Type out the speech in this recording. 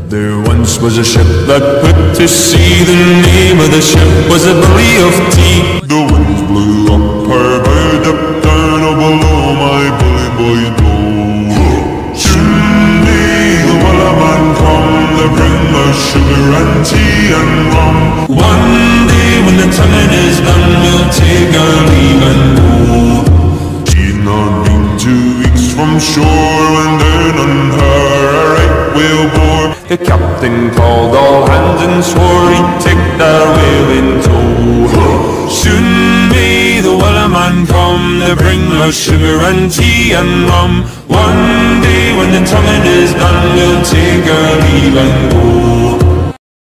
There once was a ship that put to sea. The name of the ship was a Billy of Tea. The winds blew up her bow, up down, oh below my bully boys blow. Soon may the Wellerman come to bring us sugar and tea and rum. One day when the tonguing is done, we'll take our leave and go. She'd not been 2 weeks from shore when down on her a right whale bore. The captain called all hands and swore he'd take that whale in tow. Soon may the Wellerman come to bring us sugar and tea and rum. One day when the tonguing is done, we'll take our leave and go.